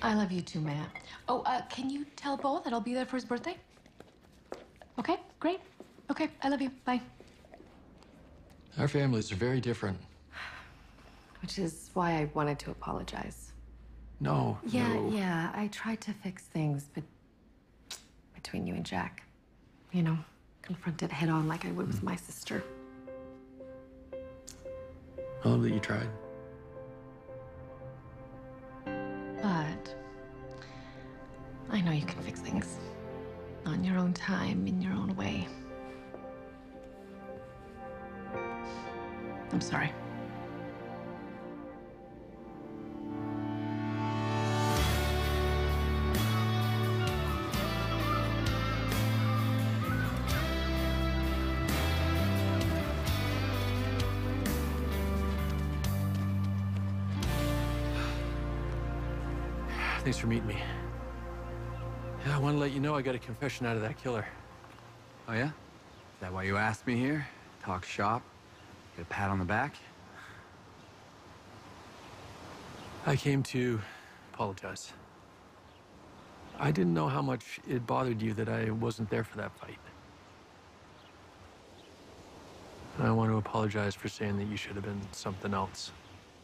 I love you too, Matt. Oh, can you tell Bo that I'll be there for his birthday? Okay, great. Okay, I love you. Bye. Our families are very different. Which is why I wanted to apologize. No, no. Yeah, I tried to fix things, but between you and Jack, you know, confront it head on like I would with my sister. I love that you tried. But I know you can fix things on your own time, in your own way. I'm sorry. Thanks for meeting me. Yeah, I want to let you know I got a confession out of that killer. Oh, yeah? Is that why you asked me here? Talk shop? Get a pat on the back? I came to apologize. I didn't know how much it bothered you that I wasn't there for that fight. And I want to apologize for saying that you should have been something else.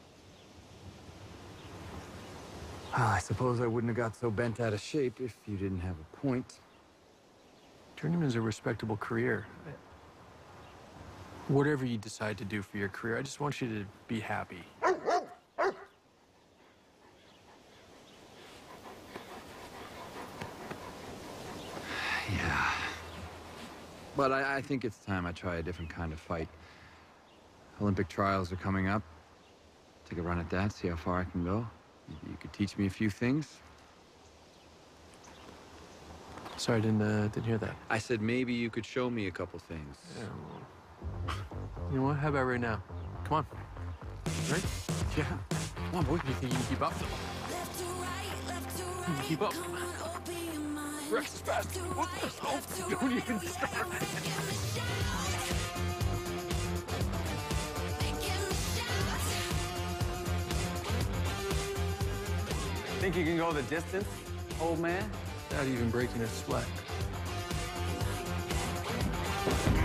Well, I suppose I wouldn't have got so bent out of shape if you didn't have a point. Journeyman's a respectable career. Whatever you decide to do for your career, I just want you to be happy. Yeah. But I think it's time I try a different kind of fight. Olympic trials are coming up. Take a run at that, see how far I can go. You could teach me a few things. Sorry, I didn't hear that. I said maybe you could show me a couple things. Yeah, well, you know what? How about right now? Come on. Right? Yeah. Come on, boy. You think you can keep up? You can keep up. Rex is fast. What the hell? Don't even start. Think you can go the distance, old man? Without even breaking a sweat.